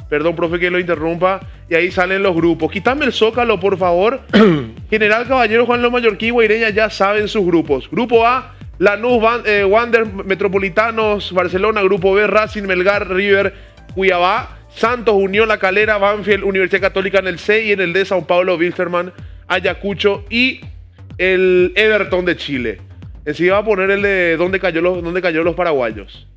Perdón, profe, que lo interrumpa. Y ahí salen los grupos. Quítame el zócalo, por favor. General Caballero, Juan Lo Mallorquín, Guaireña ya saben sus grupos. Grupo A, Lanús, Wander, Metropolitanos, Barcelona. Grupo B, Racing, Melgar, River, Cuiabá, Santos, Unión La Calera, Banfield, Universidad Católica en el C, y en el D, Sao Paulo, Wilstermann, Ayacucho y el Everton de Chile. Enseguida va a poner el de dónde cayó los paraguayos.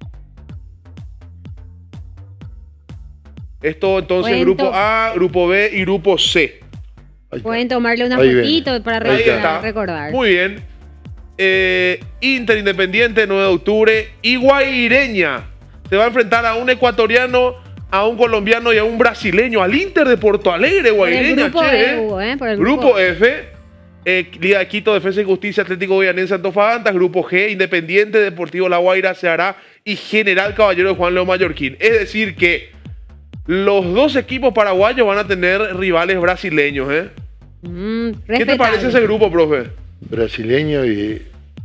Esto entonces grupo A, grupo B y grupo C. Pueden tomarle una fotito para recordar. Muy bien. Inter, Independiente, 9 de octubre. Y Guaireña se va a enfrentar a un ecuatoriano, a un colombiano y a un brasileño. Al Inter de Porto Alegre, Guaireña. Por el grupo F. Liga de Quito, Defensa y Justicia, Atlético Goianense, Antofagasta. Grupo G, Independiente, Deportivo La Guaira, Ceará y General Caballero de Juan Lo Mallorquín. Es decir que los dos equipos paraguayos van a tener rivales brasileños, ¿eh? ¿Qué te parece ese grupo, profe? Brasileño y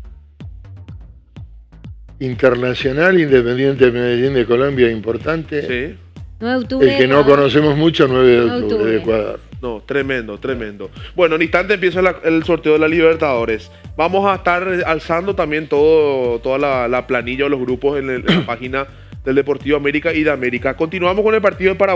Internacional, Independiente de Medellín de Colombia, importante. Sí. 9 de octubre. El que no conocemos mucho, 9 de octubre de Ecuador. No, tremendo, tremendo. Bueno, en instante empieza el sorteo de la Libertadores. Vamos a estar alzando también toda la planilla o los grupos en la página del Deportivo América y de América. Continuamos con el partido de Paraguay.